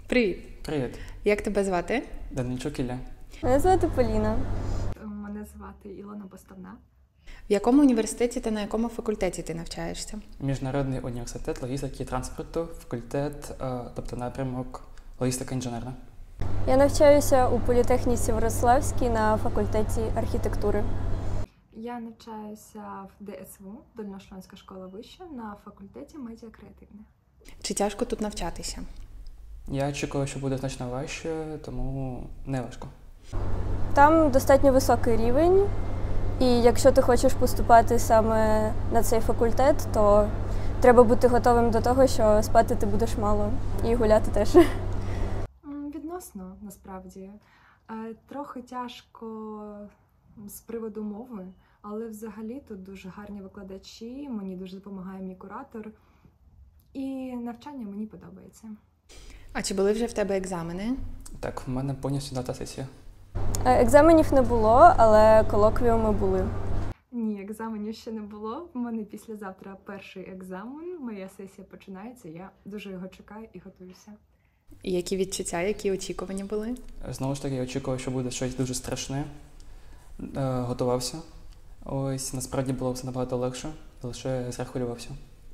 Привіт! Привіт, Як тебе звати? Данильчук Ілля. Мене звати Поліна. Мене звати Ілона Поставна. В якому університеті та на якому факультеті ти навчаєшся? Міжнародний університет логістики і транспорту, факультет, тобто напрямок логістика інженерна. Я навчаюся у політехніці Вроцлавській на факультеті архітектури. Я навчаюся в ДСВ, Дальньошльонська школа вища, на факультеті медіакреативне. Чи тяжко тут навчатися? Я очікував, що буде значно важче, тому не важко. Там достатньо високий рівень, і якщо ти хочеш поступати саме на цей факультет, то треба бути готовим до того, що спати ти будеш мало і гуляти теж. Відносно, насправді. Трохи тяжко з приводу мови, але взагалі тут дуже гарні викладачі, мені дуже допомагає мій куратор, і навчання мені подобається. А чи були вже в тебе екзамени? Так, в мене повністю дата сесія. Екзаменів не було, але колоквіуми були. Ні, екзаменів ще не було. У мене післязавтра перший екзамен, моя сесія починається, я дуже його чекаю і готуюся. І які відчуття, які очікування були? Знову ж таки, я очікував, що буде щось дуже страшне. Готувався. Ось, насправді було все набагато легше, лише зря хвилювався.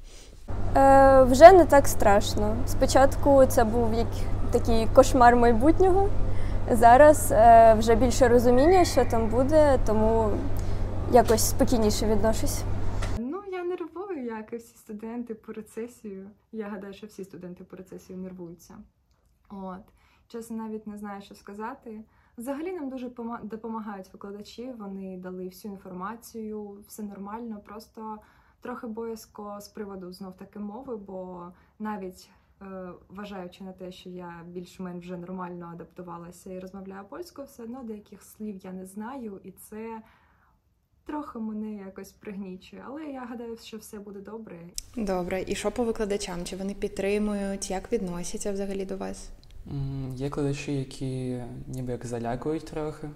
Вже не так страшно. Спочатку це був такий кошмар майбутнього. Зараз вже більше розуміння, що там буде, тому якось спокійніше відношусь. Я нервую, як і всі студенти по рецесію. Я гадаю, що всі студенти по рецесію нервуються. Чесно, навіть не знаю, що сказати. Взагалі нам дуже допомагають викладачі, вони дали всю інформацію, все нормально, просто трохи боязко з приводу знов-таки мови, бо навіть вважаючи на те, що я більш-менш вже нормально адаптувалася і розмовляю польською, все одно деяких слів я не знаю, і це трохи мене якось пригнічує. Але я гадаю, що все буде добре. Добре. І що по викладачам? Чи вони підтримують? Як відносяться взагалі до вас? Є викладачі, які ніби як залякують трохи.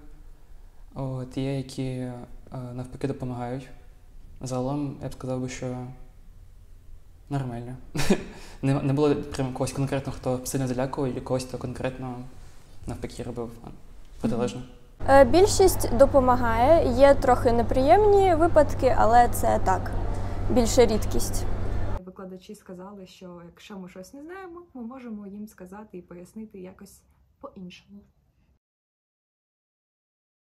Є, які навпаки допомагають. Загалом, я б сказав би, що нормально. Не було прямо когось конкретно, хто сильно залякував, і когось, хто конкретно навпаки робив протилежно. Більшість допомагає, є трохи неприємні випадки, але це так, більше рідкість. Викладачі сказали, що якщо ми щось не знаємо, ми можемо їм сказати і пояснити якось по-іншому.